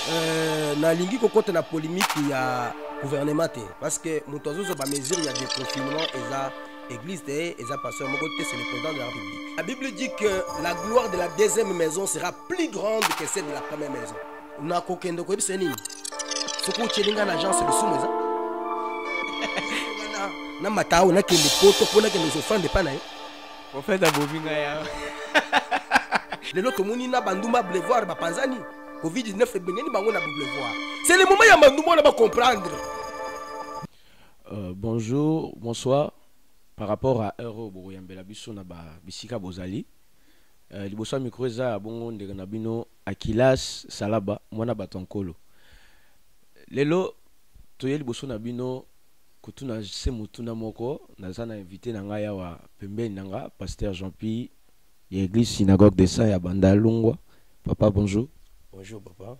Na lingi kokota na polémique ya gouvernement te parce que moto zo ba mesure il y a des confinements et ça église et ça pasteur mon côté c'est le président de la République. La Bible dit que la gloire de la deuxième maison sera plus grande que celle de la première maison. Na kokendo ko ebise nini? Soko chelinga na agence de soumeza. Na matao na kende poto pona ke nous offrande pas na. Prophète abobinga ya. Lelo tomoni na banduma boulevard ba panzani. Covid-19 ebengeni bango na boulevard. C'est le moment ya banduma na ba comprendre. Bonjour, bonsoir. Par rapport à Euro Boyambela biso na ba bisika bozali. Liboso micro eza bongo ndenge na bino Akilas Salaba mwana batonkolo. Lelo toye liboso na bino kutuna se mutuna moko nazana invité na ngaya wa pembeni nanga pasteur Jean-Pierre l'église synagogue de Saint ya Bandalungwa. Papa bonjour. Bonjour papa.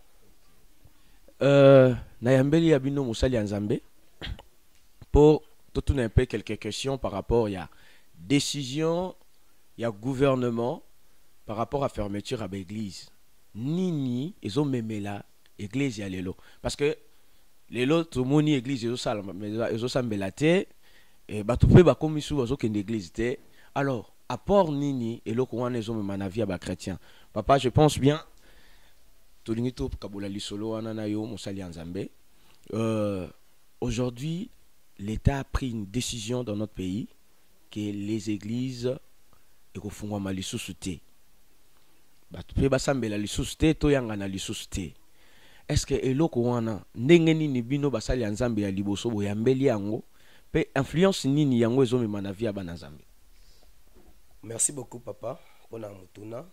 Na yambeli ya bino musali ya Nzambe pour tout un peu quelques questions par rapport à décision il y a gouvernement par rapport à fermeture à l'église. Nini ils ont même là église ya lelo parce que lelo tout monde église ils ont sambelate et ba tout pe ba comme sou bazo kende église te. Alors apport nini et loko wana ils ont même na vie à ba chrétien. Papa je pense bien Tolinito Kabola Lisolo wana na yo musali ya Nzambe. Aujourd'hui l'État a pris une décision dans notre pays que les églises et ko fungwa malisusu te. Ba pe basambela lisusu te to yanga na lisusu te. Est-ce que eloko wana ndenge nini bino basali ya Nzambe ya liboso boyambeli yango pe influence nini yango ezomema na vie ya bana Nzambe? Merci beaucoup papa pour la mutuna.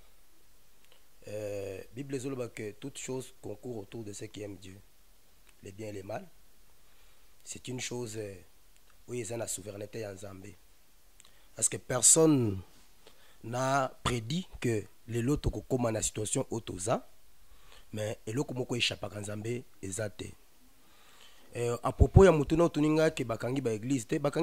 Bible dit que toute chose concourt autour de ceux qui aiment Dieu, les biens et les mal. C'est une chose où il y a la souveraineté en Zambie. Parce que personne n'a prédit que les lots comme dans la situation autosa, mais les lots comme échappent en Zambie exacté. À propos de Moutouna Tuninga qui bakangi ba église,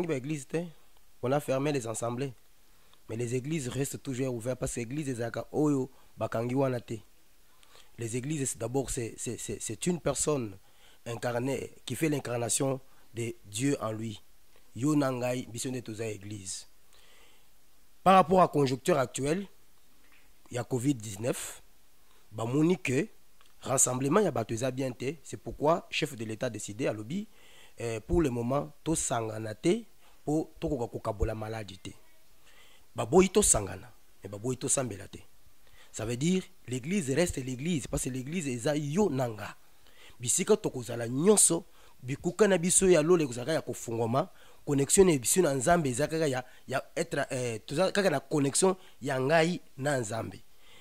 on a fermé les assemblées, mais les églises restent toujours ouvertes parce que les églises oyo bakangi wana te. Les églises d'abord c'est une personne incarnée qui fait l'incarnation de Dieu en lui. Yo nangai bisonne toza église. Par rapport à la conjoncture actuelle, il y a Covid-19, ba moni que rassemblement ya batoza bien te, c'est pourquoi chef de l'État a décidé à lobby pour le moment to sangana te pour to kokabola maladie te. Ba boyi to sangana, mais ba boyi to sambela te. Ça veut dire l'église reste l'église parce que l'église est yo nanga. Bisika tokozala nyonso bikuka na biso ya lole kozaka ya kofungoma connexion na biso na Nzambe ezaka ya être tozaka na connexion ya ngai na Nzambe.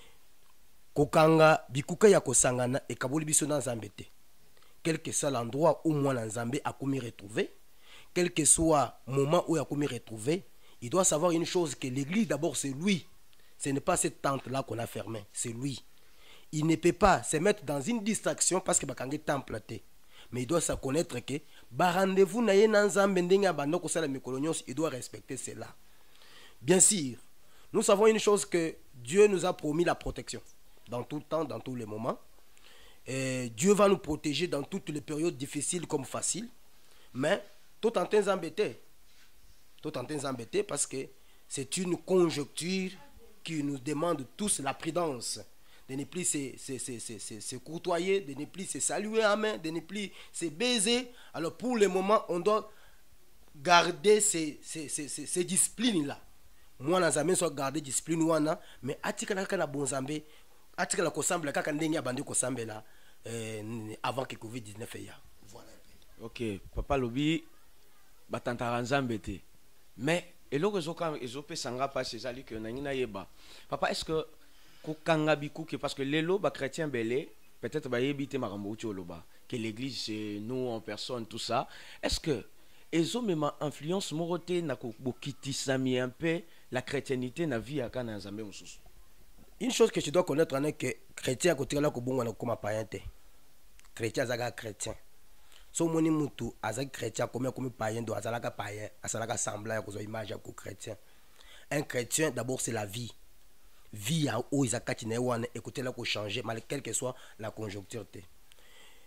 Kokanga bikuka ya kosangana ekaboli biso na Nzambe te. Quel que soit l'endroit où moi na Nzambe a commis retrouver, quel que soit moment où il a commis retrouver, il doit savoir une chose que l'église d'abord c'est lui. Ce n'est pas cette tente-là qu'on a fermée, c'est lui. Il ne peut pas se mettre dans une distraction parce que bakangi temple te. Mais il doit se connaître que ba rendez-vous na ye na Nzambe ndenga bando ko sala mikolo nyonso, il doit respecter cela. Bien sûr, nous savons une chose que Dieu nous a promis la protection dans tout le temps, dans tous les moments. Et Dieu va nous protéger dans toutes les périodes difficiles comme faciles. Mais tout en temps embêté. Tout en temps embêté parce que c'est une conjoncture qui nous demande tous la prudence, de ne plus se courtoyer, de ne plus se saluer à main, de ne plus se baiser. Alors pour le moment, on doit garder ces disciplines-là. Moi, dans la soit garder discipline wana, mais atikala kana bonzambe, atikala kosamble kaka ndenge abandi kosambe là avant que Covid-19 ya. Voilà. OK, papa lobi batantara Nzambe te. Mais et là, ils ont fait sanga passer ça que nangina yeba. Papa, est-ce que kokanga biku que parce que les lots chrétiens belé peut-être ba yebite makambo loba que l'église c'est nous en personne tout ça. Est-ce que ils ont même influence moroté na ko bokiti sami un peu la chrétienté na vie aka na Nzambe mususu. Une chose que tu dois connaître est que chrétien côté là ko bongo na comme païen te. Chrétien zaga chrétien. So moni mutu azaki chrétien comme païen do azalaka païen azalaka semblant ko zo image ya ko chrétien. Un chrétien d'abord c'est la vie. Vie à où ils a wana écoutez là ko changer mal quelle que soit la conjoncture.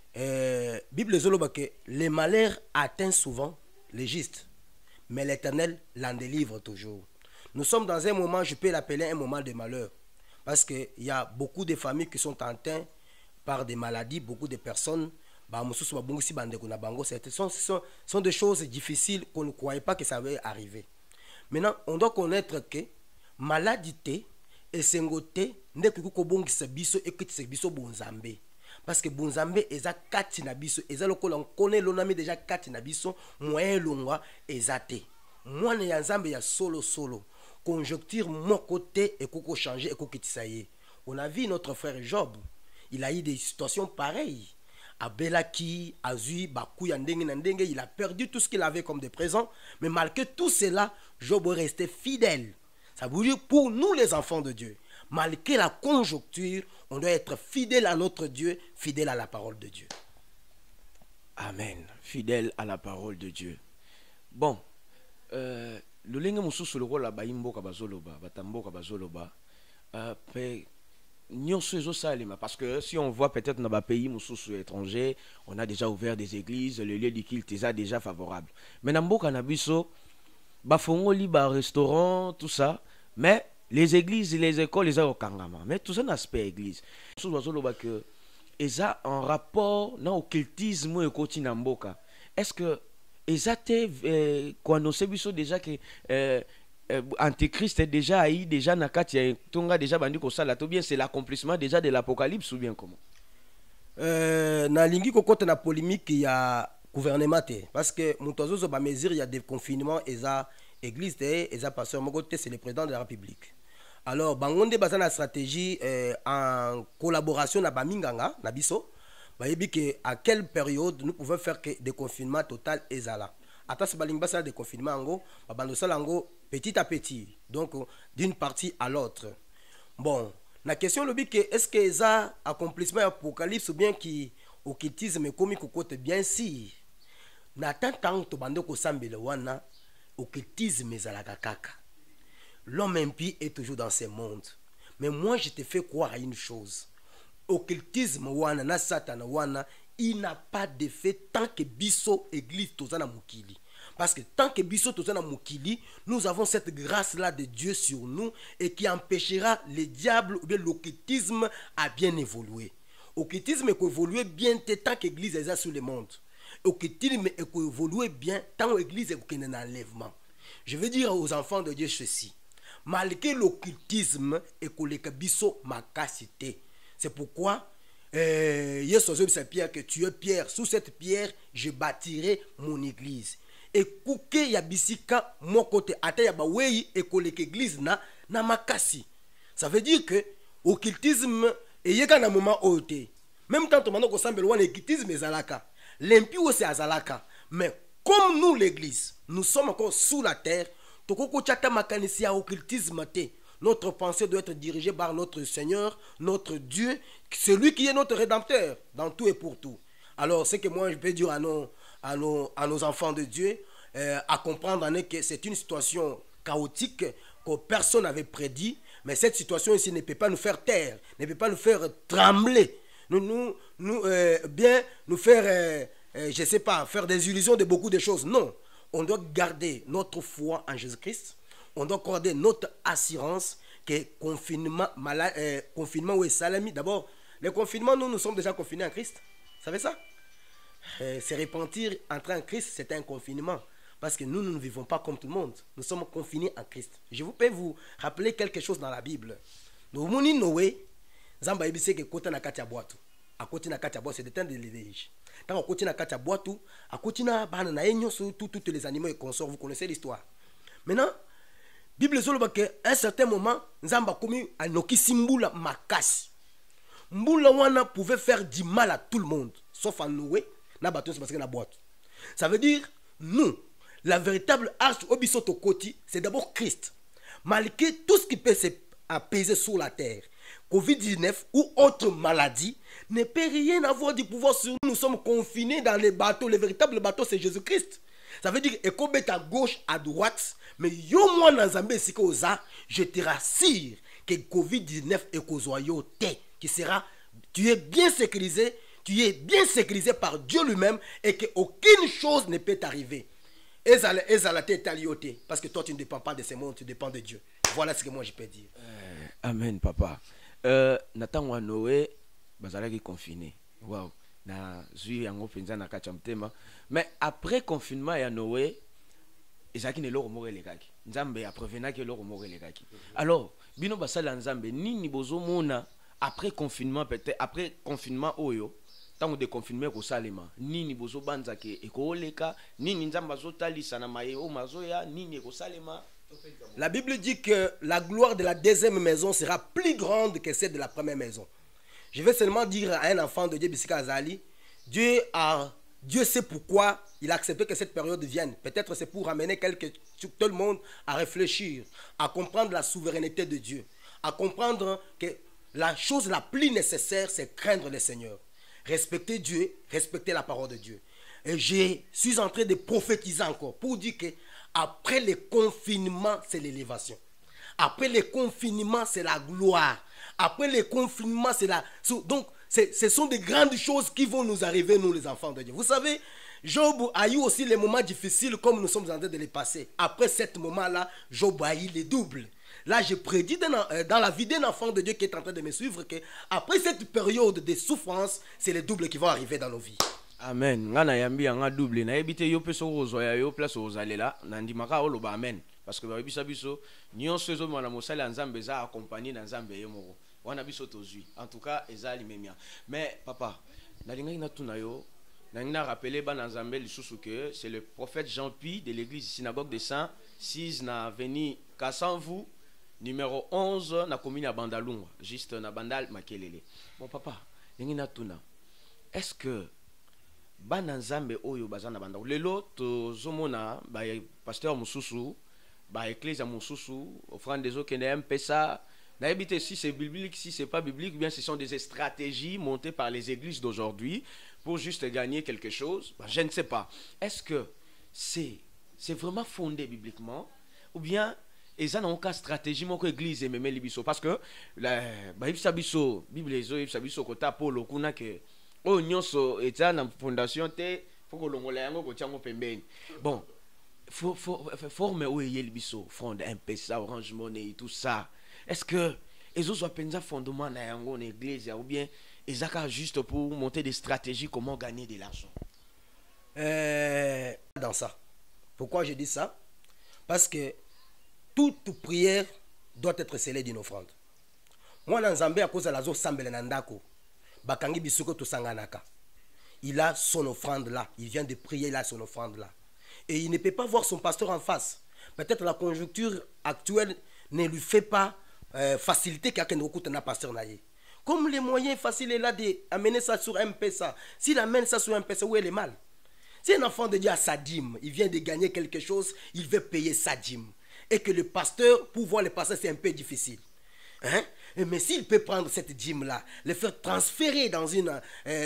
Bible zoloba que les malheurs atteignent souvent les justes, mais l'Éternel l'en délivre toujours. Nous sommes dans un moment, je peux l'appeler un moment de malheur, parce qu'il y a beaucoup de familles qui sont atteintes par des maladies, beaucoup de personnes. Ce sont des choses difficiles qu'on ne croyait pas que ça allait arriver. Maintenant, on doit connaître que maladité et sengoté ne que kobongisa biso et que biso bonzambe. Parce que bonzambe eza kati na biso, eza lokola on connaît l'onami déjà kati na biso, moyen longwa ezate. Moi ne yanzambe ya solo solo. Conjoncture mon côté et koko changer et koko kitsaye. On a vu notre frère Job, il a eu des situations pareilles. Abelaki, Azui, Bakou, Yandenge, il a perdu tout ce qu'il avait comme des présents. Mais malgré tout cela, Job est resté fidèle. Ça veut dire pour nous les enfants de Dieu, malgré la conjoncture, on doit être fidèle à notre Dieu, fidèle à la parole de Dieu. Amen. Fidèle à la parole de Dieu. Bon, le lengue mususu le rôle la baimboka bazoloba, batamboka bazoloba, parce que si on voit peut-être dans les pays étrangers, on a déjà ouvert des églises, le lieu du culte est déjà favorable. Mais dans le Canabiso, bafongoli, restaurant, tout ça, mais les églises et les écoles, ils ont kangama. Mais tout ça, un aspect église. Que ils ont un rapport dans occultisme et côté namboka. Est-ce que ils ont quand on sait déjà que Antéchrist est déjà haï, déjà nakati tonga déjà bandi ko sala, ou bien c'est l'accomplissement déjà de l'Apocalypse ou bien comment? Na lingi kokota na polémique il y a gouvernement parce que montozo ba mesure il y a des confinements et ça église et ça pasteur mon côté c'est le président de la République. Alors bangonde baza na stratégie en collaboration na baminganga na biso ba yebi que à quelle période nous pouvons faire que des confinements total ezala. Attends ce baling basa des confinements ngo babando salango petit à petit, donc d'une partie à l'autre. Bon, la question le but est-ce que ça accomplissement apocalypse ou bien qui occultisme comme côté bien si n'attend tant to bande ko sambele wana occultisme ezalaka kaka. L'homme impie est toujours dans ce monde. Mais moi je te fais croire à une chose. Occultisme wana na satan wana il n'a pas d'effet tant que biso église tozana mukili. Parce que tant que biso tozana mukili, nous avons cette grâce-là de Dieu sur nous et qui empêchera le diable ou bien l'occultisme à bien évoluer. L'occultisme est évoluer bien tant que l'église est sur le monde. L'occultisme est évoluer bien tant que l'église est en enlèvement. Je veux dire aux enfants de Dieu ceci. Malgré l'occultisme et que biso makasité. C'est pourquoi Pierre que tu es Pierre, sous cette pierre je bâtirai mon église. Et kouke ya bisika mon côté ata ya bawei et koleka église na makasi. Ça veut dire que occultisme et yeka na moment ote. Même quand on m'a dit que l'occultisme est zalaka, l'impie aussi est zalaka. Mais comme nous l'église, nous sommes encore sous la terre, tokoko chata makanisi ya occultisme te. Notre pensée doit être dirigée par notre Seigneur, notre Dieu, celui qui est notre Rédempteur, dans tout et pour tout. Alors, ce que moi je peux dire à nos enfants de Dieu, à comprendre que c'est une situation chaotique que personne n'avait prédit, mais cette situation ici ne peut pas nous faire taire, ne peut pas nous faire trembler, nous faire, je ne sais pas, faire des illusions de beaucoup de choses. Non, on doit garder notre foi en Jésus-Christ. On doit accorder notre assurance que confinement ou salami. D'abord, le confinement, nous sommes déjà confinés en Christ. Vous savez ça? Se repentir, entrer en Christ, c'est un confinement. Parce que nous ne vivons pas comme tout le monde. Nous sommes confinés en Christ. Je peux vous rappeler quelque chose dans la Bible. Nous moni Noé, Zamba ibise que côté na katia boatu. À côté na katia boatu, c'est des temps de l'élège. Tant côté na katia boatu, à côté na banana enyo sur tous les animaux et consorts. Vous connaissez l'histoire. Maintenant, Bible zoloba que à un certain moment, Nzamba komi anoki simbula makasi. Mbula wana pouvait faire du mal à tout le monde, sauf à Noé, na bateau c'est parce que na boîte. Ça veut dire nous, la véritable arche obisoto koti, c'est d'abord Christ. Malgré tout ce qui peut s'apaiser sur la terre, Covid-19 ou autre maladie, ne peut rien avoir du pouvoir sur nous. Nous sommes confinés dans les bateaux. Le véritable bateau, c'est Jésus-Christ. Ça veut dire que à gauche, à droite, mais yo moi dans Zambé si je te rassure que Covid-19 est qui sera, tu es bien sécurisé, tu es bien sécurisé par Dieu lui-même et qu'aucune chose ne peut t'arriver. Parce que toi, tu ne dépends pas de ces mondes, tu dépends de Dieu. Voilà ce que moi je peux dire. Amen, papa. Nathan wa Noé, bazalaki confiné. Wow. Na zui yango penza na kacha mtema. Mais après confinement ya Noé, ezaki ne loro moko elekaki. Nzambe aprevenaki loro moko elekaki. Alors, bino basala nzambe nini bozomona après confinement peut-être après confinement oyo tango de confinement ko salema nini bozo banza ke ekoleka nini nzamba zotalisa na maye o mazoya nini ko salema. La Bible dit que la gloire de la deuxième maison sera plus grande que celle de la première maison. Je vais seulement dire à un enfant de Dieu Bisika Azali, Dieu sait pourquoi il a accepté que cette période vienne. Peut-être c'est pour amener tout le monde à réfléchir, à comprendre la souveraineté de Dieu, à comprendre que la chose la plus nécessaire, c'est craindre le Seigneur. Respecter Dieu, respecter la parole de Dieu. Et je suis en train de prophétiser encore pour dire que après le confinement, c'est l'élévation. Après le confinement, c'est la gloire. Après le confinement, c'est la... Donc, ce sont des grandes choses qui vont nous arriver, nous les enfants de Dieu. Vous savez, Job a eu aussi les moments difficiles comme nous sommes en train de les passer. Après ce moment-là, Job a eu les doubles. Là, je prédis dans la vie d'un enfant de Dieu qui est en train de me suivre qu'après cette période de souffrance, c'est les doubles qui vont arriver dans nos vies. Amen. Ngana yambi nga double na ebite yo peso rozo ya yo place ozalela na ndimaka oloba amen parce que ba bisa biso nyonso ezo mwana mosala nzambe za accompagner na nzambe ye moko wana biso tozui en tout cas ezali memia mais papa na linga na tuna yo na ngina rappeler ba na nzambe lisusu que c'est le prophète Jean-Pi de l'église synagogue des saints 6 na avenue Kassanvu numéro 11 na commune ya Bandalungwa juste na Bandal Makelele. Bon papa ngina tuna est-ce que bana nzambe oyo bazana banda lelo tozomona ba pasteur mususu ba église mususu offrande des autres ne mpesa na ebite si c'est biblique si c'est pas biblique bien ce sont des stratégies montées par les églises d'aujourd'hui pour juste gagner quelque chose. Je ne sais pas, est-ce que c'est vraiment fondé bibliquement ou bien eza na aucune stratégie moko église et même libiso parce que la ba ibisa biso bible ezo ibisa biso kota polo kuna ke oh nyonso eta na fondation te foko longola yango ko tiango pembeni. Bon, forme où est libiso fonde mpesa Orange Money et tout ça. Est-ce que les autres pensa fondement na yango en église ou bien ezaka juste pour monter des stratégies comment gagner de l'argent? Dans ça. Pourquoi je dis ça? Parce que toute prière doit être scellée d'une offrande. Moi dans Zambie à cause de la zone sambele nandako. Bakangi bisuko to sanganaka. Il a son offrande là, il vient de prier là son offrande là. Et il ne peut pas voir son pasteur en face. Peut-être la conjoncture actuelle ne lui fait pas faciliter quelqu'un de pasteur naïe. Comme les moyens faciles est là d'amener ça sur M-Pesa. S'il amène ça sur M-Pesa, où est le mal? Si un enfant de Dieu a sa dîme, il vient de gagner quelque chose, il veut payer sa dîme. Et que le pasteur, pour voir le pasteur, c'est un peu difficile. Hein? Mais s'il peut prendre cette dîme-là, le faire transférer dans une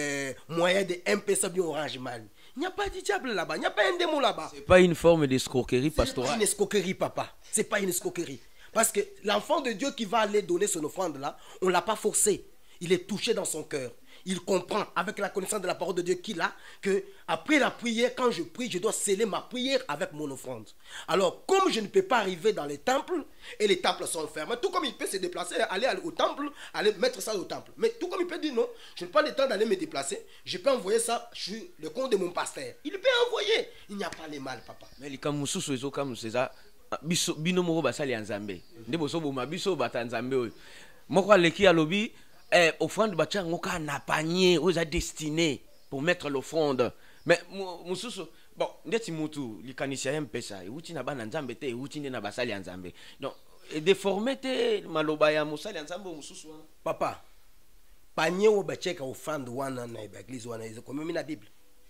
moyen de M-Pesa bien Orange Money, il n'y a pas de diable là-bas, il n'y a pas un démon là-bas. C'est pas une forme d'escroquerie pastorale. C'est pas une escroquerie, papa. C'est pas une escroquerie. Parce que l'enfant de Dieu qui va aller donner son offrande là, on ne l'a pas forcé. Il est touché dans son cœur. Il comprend avec la connaissance de la parole de Dieu qu'il a que après la prière, quand je prie, je dois sceller ma prière avec mon offrande. Alors, comme je ne peux pas arriver dans les temples, et les temples sont fermés, tout comme il peut se déplacer, aller au temple, aller mettre ça au temple. Mais tout comme il peut dire non, je n'ai pas le temps d'aller me déplacer, je peux envoyer ça sur le compte de mon pasteur. Il peut envoyer. Il n'y a pas de mal, papa. Mais les kamususu ezo kamuseza bino moko basali nzambe. Ndebo so boma biso bata nzambe oyo. Moko aleki alobi offrande bacha ngoka na panier aux a destiné pour mettre l'offrande. Mais mususu bon ndeti mutu likanisia mpesa uti na bana nzambe te uti na basali nzambe. Donc déformé te maloba ya musali nzambe mususu. Papa, panier ou bacheka offrande wana na église wana ils comme na Bible.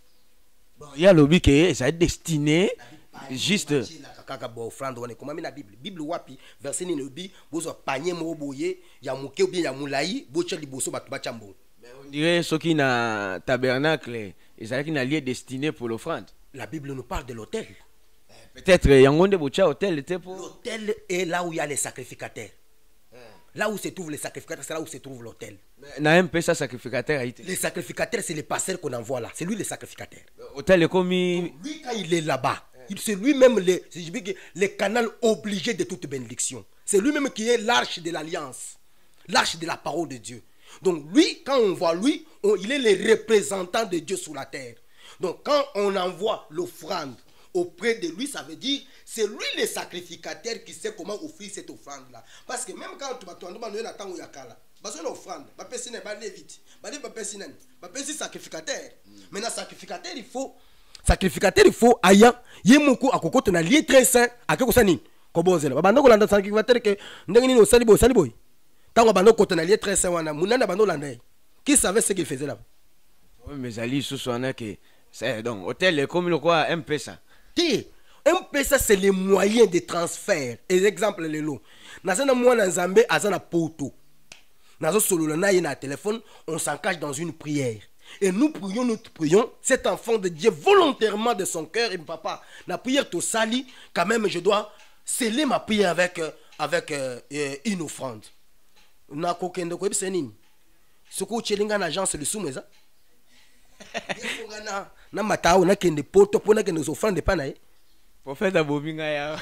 Bon, il y a lobby que ça est destiné juste kaka bo offrande wana comme na Bible wapi verset ni lobi bozo panier mo boye ya muke ou bien ya mulai bocha liboso batu bachambo. On dirait ce qui na tabernacle et ça qui na lieu destiné pour l'offrande. La Bible nous parle de l'autel. Peut-être yangonde bocha hôtel était pour l'autel est là où il y a les sacrificateurs. là où se trouvent les sacrificateurs, c'est là où se trouve l'autel. Na un peu ça sacrificateur a été. Les sacrificateurs, c'est les pasteurs qu'on envoie là. C'est lui le sacrificateur. Hôtel est comme Lui, quand il est là-bas, c'est lui-même le canal obligé de toute bénédiction. C'est lui-même qui est l'arche de l'alliance, l'arche de la parole de Dieu. Donc lui, quand on voit lui, il est le représentant de Dieu sur la terre. Donc quand on envoie l'offrande auprès de lui, ça veut dire c'est lui le sacrificateur qui sait comment offrir cette offrande-là. Parce que même quand tu vas demander la temps où il y a là, parce que l'offrande, sacrificateur. Maintenant, sacrificateur, il faut aya, yemuku akoko na lié très saint, akoko sani. Kobonzela. Babando kolanda sacrificateur que ndengini no saliboy. Tango bando kotona lié très saint wana, munana bando landai. Qui savait ce qu'il faisait là? Oui, mais Ali sous-soana que c'est donc hôtel est comme le quoi un peu ça. M-Pesa, c'est les moyens de transfert. Et exemple, les lots. Nazana moi dans Zambé, azana poto. Nazo solo na yena téléphone, on s'en cache dans une prière. Et nous prions, cet enfant de Dieu volontairement de son cœur. Et papa, la prière te sali, quand même je dois sceller ma prière avec une offrande. Na kokendo ko ebsenini. Soko chelinga na agence de soumeza. Na matao na kende poto pona kende offrande pa na e. Prophète Abobinga ya.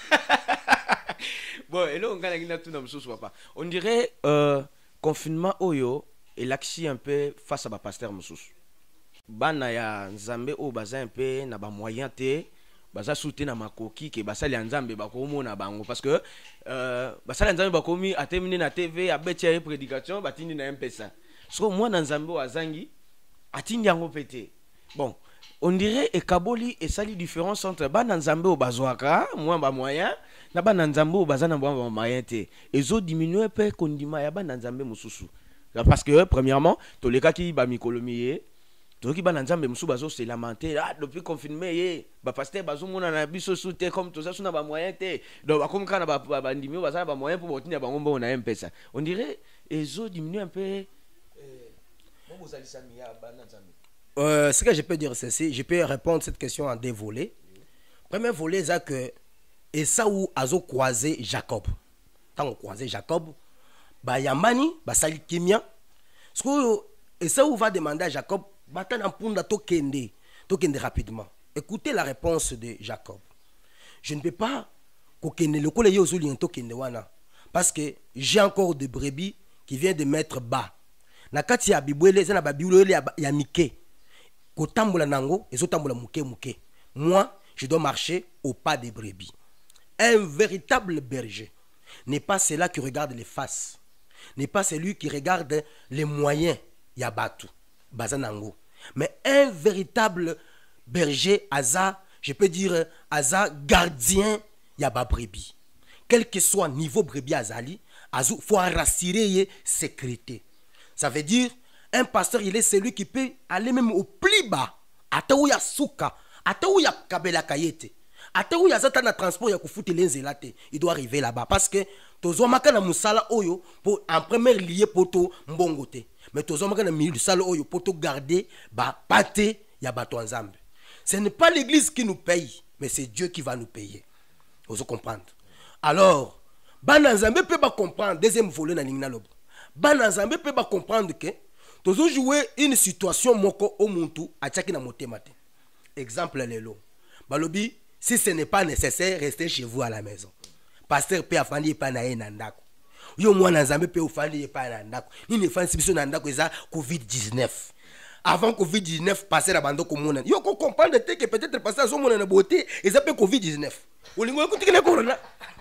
Bon, et là on gagne tout dans le papa. On dirait confinement oyo et l'axi un peu face à ba pasteur Moussous. Bana ya Nzambe o baza un peu na ba moyen te baza soutenir na makoki ke basali Nzambe ba ko mona bango parce que basali Nzambe ba komi atemine na TV a betia prédication batindi na M-Pesa. So moi na Nzambe o azangi atindi yango pété. Bon, on dirait et Kaboli et sali différence entre bana Nzambe o bazwaka moi ba moyen na bana Nzambe o bazana ba moyen te. Ezo diminuer pe kondima ya bana Nzambe Moussous. Parce que premièrement, tous les cas qui ba mikolomié, tous qui bana Nzambe Moussou bazo se lamenter depuis confinement ba pasteur bazo mona na biso soute comme tout ça suna ba moyen te. Donc comme kana ba ndimi bazana ba moyen pour botina ba ngombo na M-Pesa. On dirait ezo diminuer un peu ce que je peux dire, c'est je peux répondre à cette question en deux volets. Premier volet, c'est que Esaou a croisé Jacob. Quand on croisé Jacob, Yamani, Sali Kimia. Ce que Esaou va demander à Jacob, Tokende rapidement. Écoutez la réponse de Jacob. Je ne peux pas parce que j'ai encore des brebis qui viennent de mettre bas. Na kati ya bibwele zana ba bibwele ya mike ko tambola nango ezo tambola muke. Moi je dois marcher au pas des brebis. Un véritable berger n'est pas celui qui regarde les faces, n'est pas celui qui regarde les moyens ya batu bazanango, mais un véritable berger aza, je peux dire aza gardien ya ba brebis. Quel que soit niveau brebis azali, azu faut rassurer sécurité. Ça veut dire, un pasteur, il est celui qui peut aller même au plus bas. Ataouya souka, ataouya kabela kayete, ataouya zatana transport ya kufuti lenzelate. Il doit arriver là-bas parce que tozo makana musala oyo pour en premier lieu poto mbongote. Mais tozo makana milieu du sala oyo poto garder ba pate ya bato nzambe. Ce n'est pas l'église qui nous paye, mais c'est Dieu qui va nous payer. Vous comprendre. Alors, bana nzambe peut pas comprendre deuxième volet na lingna lobo. Bana Nzambe peut pas comprendre que toujours jouer une situation moko au muntu achaki na motema te. Exemple lelo. Balobi, si ce n'est pas nécessaire, restez chez vous à la maison. Pasteur peut afandi pa na ye na ndako. Yo mwana Nzambe peut afandi pa na ndako. Ni ne fansi biso na ndako eza COVID-19. Avant COVID-19 passer la bande ko mona. Yo ko comprendre que peut-être passer à son mona na beauté, eza pe COVID-19. Olingo écouter le corona.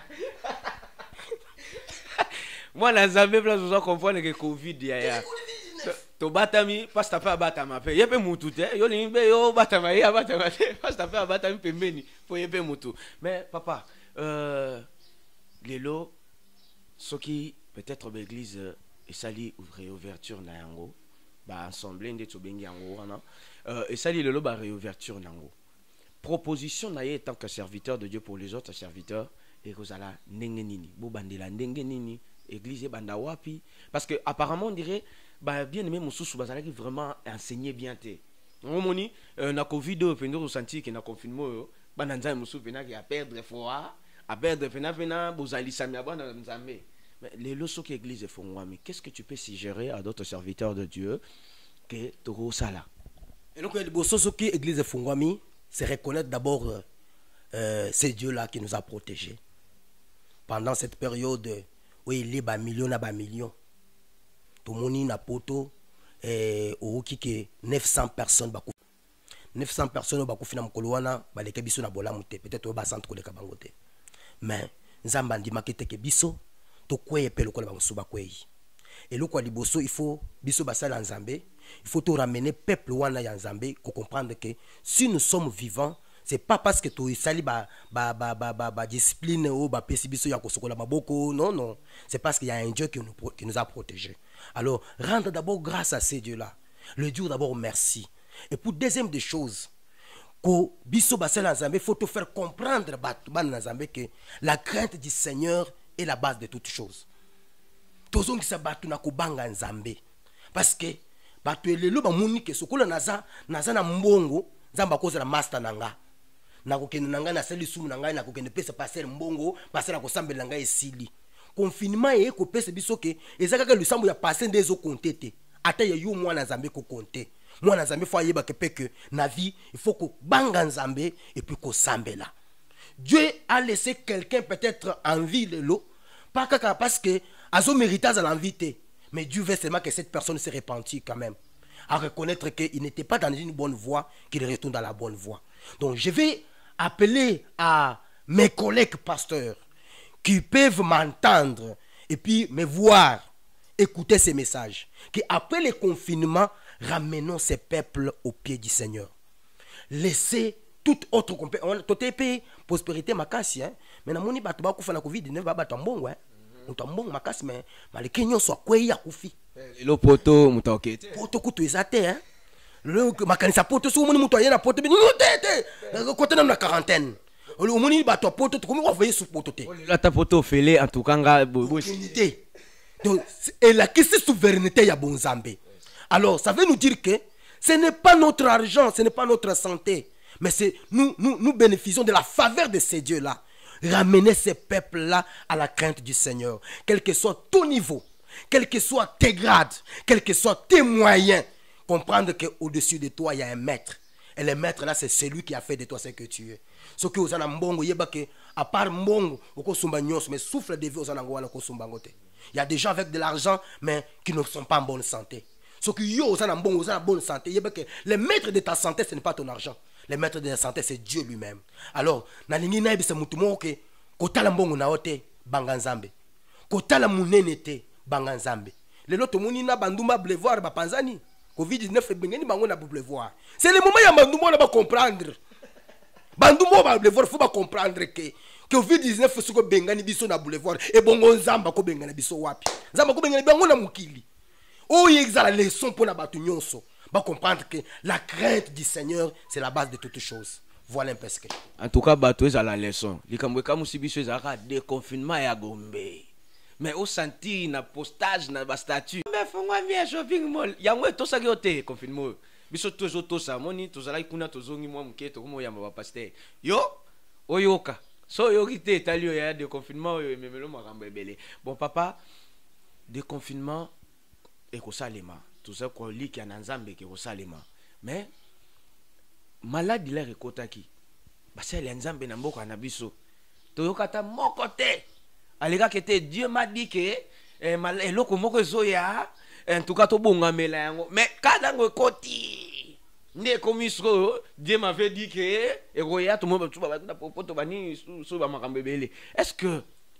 Moi, la Zambie, je dois comprendre que Covid, to batami, pas ta fait batama, y'a pas moutou, yo limbe, yo batama, y'a batama, pas ta fait batami, pembeni, pour y'a pas moutou. Mais papa, les lots, ce qui peut-être l'église et sali réouverture na yango, bah ensemble, ndé to bengi yango, et sali le lot bah réouverture nango. Proposition na yé tant que serviteur de Dieu pour les autres serviteurs, et kozala ndenge nini, bo bandela ndenge nini. Église banda wapi parce que apparemment on dirait bah bien aimé Moussous bazala qui vraiment enseigner bien té on moni na covid pendo ressenti que na confinement bana nzambe Moussous pena qui a perdre foi à perdre pena bozali samia bana nzambe Mais les lots qui église font mais qu'est-ce que tu peux suggérer à d'autres serviteurs de Dieu que Toro Sala? Et donc, ce qui église Fongwami, c'est reconnaître d'abord ces dieux-là qui nous a protégés. Pendant cette période où il y a millions. Tout le monde a poto et au qui 900 personnes. 900 personnes au Bakou Finam Koloana, Baleke Biso na Bolamute, peut-être au Basant Koleka Bangote. Mais, Nzambandi Makete Biso, to kweye pelo kola bansuba kweye. Et le quoi liboso, il faut Biso Basala Nzambe, il faut tout ramener peuple wana ya Nzambe, pour comprendre que si nous sommes vivants, c'est pas parce que tu sali discipline ou pesi biso ya kosokola maboko, non. C'est parce qu'il y a un Dieu qui nous a protégés. Alors, rendre d'abord grâce à ces dieux-là. Le Dieu d'abord merci. Et pour deuxième des choses, il faut te faire comprendre que la crainte du Seigneur est la base de toutes choses. Parce que lelo ba munike sokola naza na mbongo nzamba koza na master nanga nakokende nanga na sali sumu nanga nakokende pesa passer mbongo passer ko sambela nanga esili confinement e ko pesa biso ke ezaka ke lusambo ya passer ndezo kontete ata ya yu mwana nzambe ko konte mwana nzambe faut yeba ke peke na vie il faut ko banga nzambe et puis ko sambela. Dieu a laissé quelqu'un peut-être en vie lelo pas parce que azo mérite à l'inviter. Mais Dieu veut seulement que cette personne se repentit quand même. À reconnaître qu'il n'était pas dans une bonne voie, qu'il retourne dans la bonne voie. Donc je vais appeler à mes collègues pasteurs qui peuvent m'entendre et puis me voir, écouter ces messages. Qu'après le confinement, ramenons ces peuples au pied du Seigneur. Laissez toute autre prospérité makasi, mais na moni batu ba kufa na Covid-19 ba batu mbongo Mutambong makasi mais maliki nyonso kwei ya kufi. Le poto mutaokete. Poto kutu ezate hein. Le makanisa poto so moni mutu ayena poto bini tete. Côté na quarantaine. Le moni bato poto to komi wa veiller sur poto te. La ta poto fele en tout cas nga unité. Donc et la question souveraineté ya bonzambe. Alors ça veut nous dire que ce n'est pas notre argent, ce n'est pas notre santé, mais c'est nous bénéficions de la faveur de ces dieux-là. Ramener ces peuples-là à la crainte du Seigneur. Quel que soit ton niveau, quel que soit tes grades, quel que soit tes moyens, comprendre qu'au-dessus de toi, il y a un maître. Et le maître là, c'est celui qui a fait de toi ce que tu es. Ce que vous avez mbongo, à part mbongo, mais souffle de vie, il y a des gens avec de l'argent, mais qui ne sont pas en bonne santé. Ce qui vous avez en bonne santé, le maître de ta santé, ce n'est pas ton argent. Le maître de la santé, c'est Dieu lui-même. Alors, nalingi na ibisa mutumo ke kotala mbongo na ote banga nzambe. Kotala munene te banga nzambe. Lelo to moni na banduma blevoir ba panzani. Covid-19 bengeni bango na blevoir. C'est le moment ya banduma na ba comprendre. Banduma ba blevoir faut ba comprendre que Covid-19 suko bengani biso na blevoir et bongo nzamba ko bengana biso wapi. Nzamba ko bengani bango na mukili. Oh yexala leçon pour na batu nyonso. Va comprendre que la crainte du Seigneur, c'est la base de toutes choses. Voilà un peu ce que je dis. En tout cas, bateau est à la leçon. Les Kamweka Moussibiso est à déconfinement et à Gombe. Mais au senti, na postage, na statut. Mais faut moi bien shopping mall. Ya moi tout ça qui est confinement. Biso toujours tout ça. Moni tout ça là ikuna to zongi moi mketo comme ya ma pasteur. Yo, oyoka. So yo kité talio ya déconfinement yo memelo makambo ebele. Bon papa, déconfinement et ko salema. Tout ça qu'on lit qu'il y a un Nzambe qui est au Salema. Mais, malade il est rekotaki. Parce que l'Nzambe n'a pas de biso. Toyokata mon côté. Alega qui était Dieu m'a dit que eloko moko zoya en tout cas to bonga mela yango. Mais kadango koti. Ne komisro Dieu m'avait dit que eroya to mo ba poto bani so ba makambe bele. Est-ce que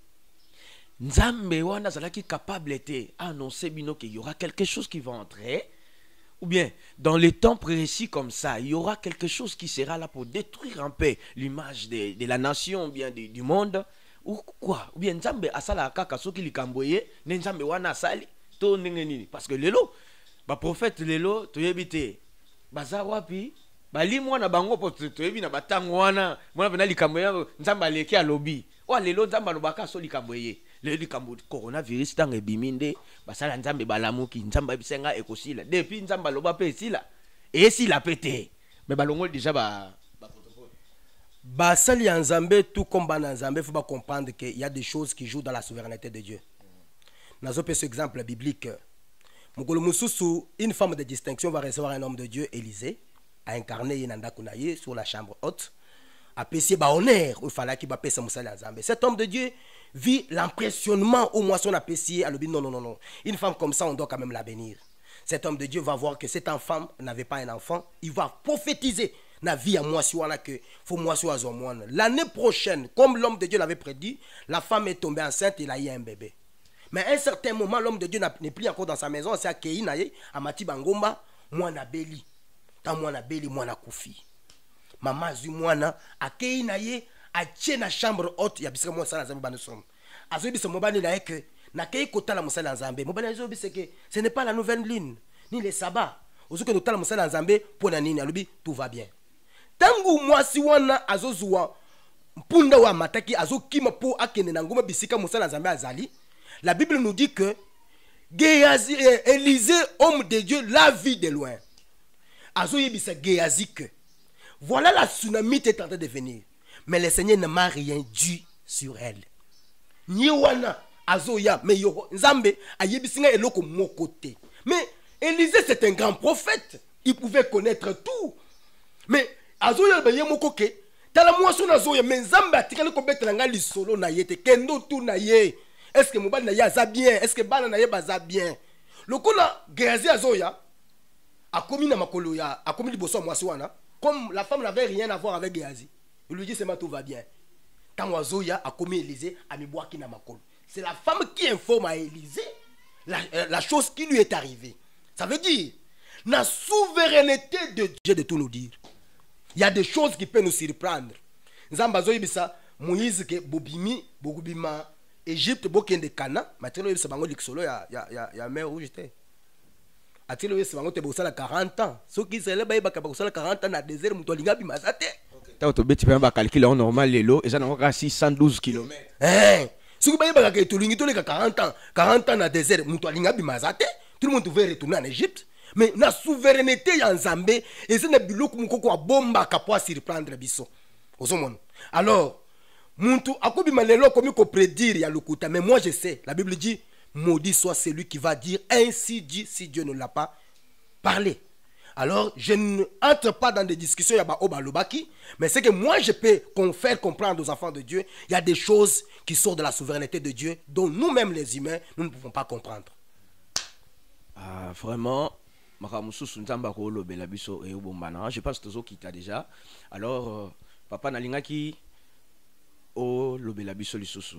Nzambe wana zalaki capable était annoncer bino qu'il y aura quelque chose qui va entrer, ou bien dans les temps précis comme ça, il y aura quelque chose qui sera là pour détruire un peu l'image de la nation, ou bien du monde, ou quoi, ou bien Nzambe asala kaka soki likamboye, ne Nzambe wana asali to nini, parce que lelo, ba prophète lelo to yebite, baza wapi, bali mwana bango po to yebi na batango wana, mwana bena likamboye Nzambe aleki alobi, wa lelo Nzambe alobaka so likamboye. Le coronavirus dans les biminde, basala nzambe balamuki, nzamba bisenga ekosila. Depuis nzamba loba pe sila. Et s'il a pété, mais balongo déjà basali nzambe tout comme nzambe, faut pas comprendre qu'il y a des choses qui jouent dans la souveraineté de Dieu. Nazo pe ce exemple biblique. Mukolo mususu, une femme de distinction va recevoir un homme de Dieu, Élisée, a incarné Yenanda Kunaye sur la chambre haute. Apprécié ba honneur, il fallait qu'il baisse Moussala Nzambe. Cet homme de Dieu vit l'impressionnement au moins son apprécié à l'objet. Non, non, non, non. Une femme comme ça, on doit quand même la bénir. Cet homme de Dieu va voir que cette femme n'avait pas un enfant. Il va prophétiser la vie à moi que faut moi l'année prochaine, comme l'homme de Dieu l'avait prédit, la femme est tombée enceinte et il a eu un bébé. Mais à un certain moment, l'homme de Dieu n'est plus encore dans sa maison. C'est à Keinaye, à Mati Bangomba, moi na beli. Tant moi na beli, moi na koufi. Maman zu moi na, à Keinaye, à tient la chambre haute, il y a bisque moi ça la zambe banusom. À ce bis mobani na que, na kei kota la moussa la zambe. Mobani zo bis que ce n'est pas la nouvelle lune, ni les sabbats. Au que nous tala moussa la zambe, pour la nini, alubi, tout va bien. Tangu moi si wana azozua, mpunda wa mataki, azo kima po akene na ngoma bisika moussa la zambe azali. La Bible nous dit que Géasi, Élisée, homme de Dieu, la vit de loin. Azoyebisa Géasi que voilà la tsunami est en train de venir. Mais le Seigneur ne m'a rien dit sur elle. Niwana Azoya, mais yo Nzambe ayebisinga eloko mokote. Mais Élisée c'est un grand prophète. Il pouvait connaître tout. Mais Azoya ba yemokoke. Tala moaso na Azoya, mais Nzambe atikale ko betela nga lisolo na yete kendo tu na ye. Est-ce que Mobali Naya a bien? Est-ce que Bana Naya baza bien? Le coup là, Géasi Azoya a commis na makolo ya, a commis liboso mwasiwana. Comme la femme n'avait rien à voir avec Géasi, il lui dit c'est ma tout va bien. Quand Azoya a commis Élisée, a mis boaki na makolo. C'est la femme qui informe à Élisée la chose qui lui est arrivée. Ça veut dire la souveraineté de Dieu de tout nous dire. Il y a des choses qui peuvent nous surprendre. Nzamba Azoya bisa Moïse ke bobimi bogubima Égypte, Bokende Kana, Matelo Yves Sabango Lixolo, il y a mer rouge. Atilo Yves Sabango, tu as 40 ans. Ceux qui se lèvent, ils ont 40 ans dans le désert, ils ont dit Mazate. Tu peux calculer en normal les lots, ils ont 612 km. Ceux qui ont 40 ans dans le désert, ils ont dit Mazate. Tout le monde veut retourner en Égypte. Mais la souveraineté en Zambé, et c'est un bilou qui a bomba pour surprendre Bisso. Alors, Muntu akobi malelo comme ko prédire ya lokuta, mais moi je sais, la Bible dit maudit soit celui qui va dire ainsi dit si Dieu ne l'a pas parlé. Alors je n'entre pas dans des discussions ya ba obalobaki, mais c'est que moi je peux faire comprendre aux enfants de Dieu, il y a des choses qui sortent de la souveraineté de Dieu dont nous-mêmes les humains nous ne pouvons pas comprendre. Ah vraiment makamususu nzamba ko lobela biso e obombana. Je pense tozo kita déjà. Alors papa nalingaki o lobela biso lisusu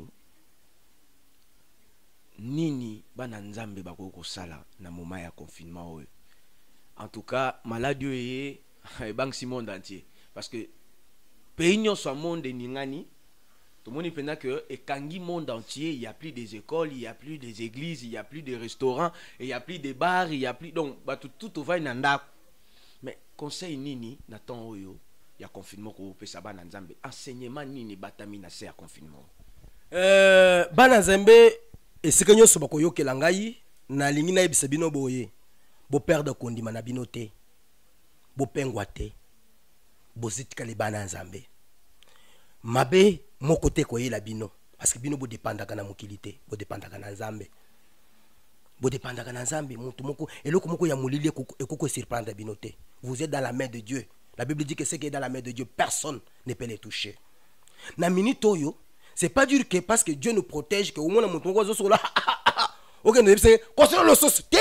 nini bana nzambe bakoko sala na moment ya confinement oyo. En tout cas maladie oyo banque si monde entier parce que pays nyonso monde ningani tout le monde pense que ekangi monde entier, il y a plus des écoles, il y a plus des églises, il y a plus de restaurants, il y a plus de bars, il y a plus donc tout va nanda. Mais conseil nini na temps oyo il y a confinement ko pesa bana nzambe enseignement nini batami na ser confinement bana nzambe esika nyonso bakoyokela ngai na lingi na yebisa bino boye bo perdre kondima na bino te bo pengwa te bo zitika le bana nzambe mabe moko te koyela bino parce que bino bo dépendaka na mokili te bo dépendaka na nzambe bo dépendaka na nzambe mutu moko eloko moko ya molili ekoko surprendre bino te. Vous êtes dans la main de Dieu. La Bible dit que ce qui est dans la main de Dieu, personne ne peut les toucher. Na minute oyo, c'est pas dire que parce que Dieu nous protège que au moins mon tongo zo là. OK, nous c'est construire le société.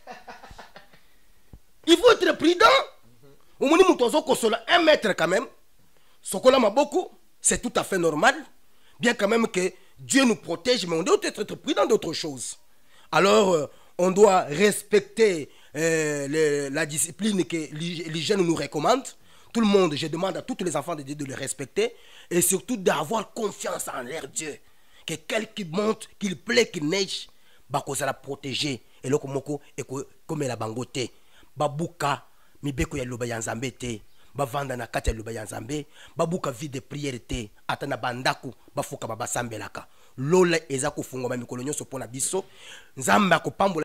Il faut être prudent. Au moins mon tongo construire 1 mètre quand même. Sokola maboko, c'est tout à fait normal. Bien quand même que Dieu nous protège, mais on doit être prudent d'autres choses. Alors on doit respecter la discipline que l'hygiène nous recommande. Tout le monde, je demande à tous les enfants de Dieu de le respecter et surtout d'avoir confiance en leur Dieu. Que quelqu'un monte, qu'il plaît, qu'il neige, bakoza la protéger. Et le komoko et comme la bangote, babuka mibeko ya loba ya nzambe te, bavanda na kati ya loba ya nzambe, babuka vie de prière te, atana bandaku bafuka babasambelaka. Lola eza kufungwa mikolo nyonso pona biso, nzamba ko pambola